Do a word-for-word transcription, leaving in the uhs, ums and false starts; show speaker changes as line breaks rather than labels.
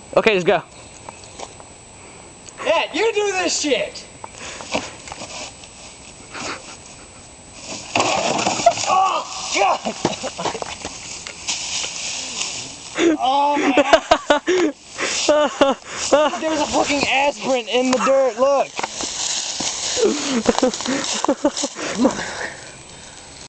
Okay, just go.
Ed, you do this shit! Oh, God! Oh, my ass. There's a fucking ass print in the dirt, look!